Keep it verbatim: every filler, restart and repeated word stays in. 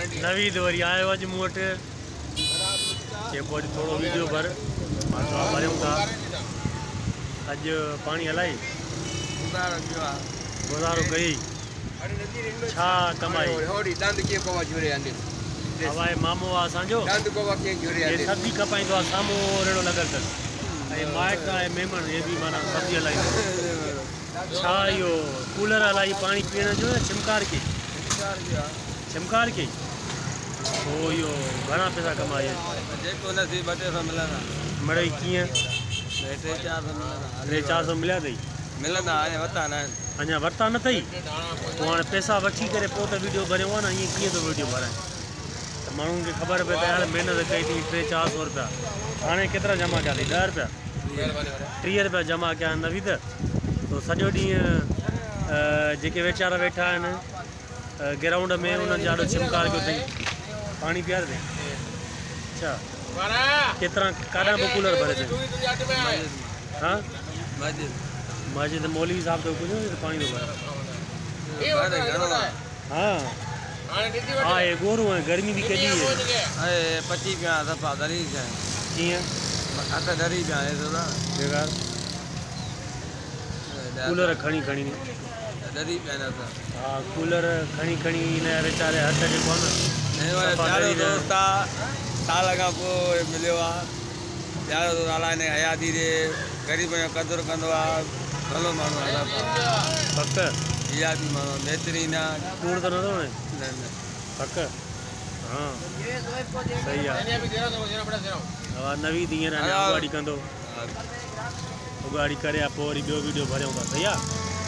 नवीद वरी आयो अॼु मूं वटि चइबो अॼु थोरो वीडियो भर मां चयो भरियूं था। अॼु पाणी हलाई गुज़ारो कई छा कमाई हवाए मामो आहे असांजो सब्जी खपाईंदो आहे साम्हूं अहिड़ो लॻल अथसि ऐं माइट ऐं महिमान इहे बि माना सब्जी हलाईंदो छा इहो कूलर हलाई पाणी पीअण जो न छिमकार के छिमकार के पोइ इहो घणा पैसा कमाए मिड़ई कीअं टे चारि सौ मिलिया अथई अञा वरिता न अथई पोइ हाणे पैसा वठी करे पोइ त वीडियो भरियो आहे न ईअं कीअं थो वीडियो भराए त माण्हुनि खे ख़बर पए त यार महिनत कई अथई टे चारि सौ रुपया हाणे केतिरा जमा कया अथई ॾह रुपया टीह रुपया जमा कया नवीद तो सॼो ॾींहुं जेके वीचारा वेठा आहिनि ग्राउंड में उन्हनि जा ॾाढो छिमकार कयो अथई पाणी पीआरे अथई अच्छा केतिरा काॾा बि कूलर भरे अथई हाँ मस्जिद मौलवी साहब तो कुछ पानी तो हाँ हाँ ये गोरू है गर्मी भी केडी है अरे पच्चीस पे आता पादरी है किया आता डरी पे आए तो ना बेकार कूलर खणी खणी डरी पे ना था हाँ कूलर खणी खणी ने बेचारे हथ के कोन नहीं वाला चारों दोस्त साल का को मिलियो आ यार तो अल्लाह ने हयाती दे गरीब जो कदर कंदो आ भलो मानो पक इहा बि मानो बहितरीन आहे कूड़ त नथो वणे न न पक हाँ सही आहे हा नवीद हींअर हाणे उगाड़ी कंदो उगाड़ी करे पोइ वरी ॿियो वीडियो भरियूं था सही आहे।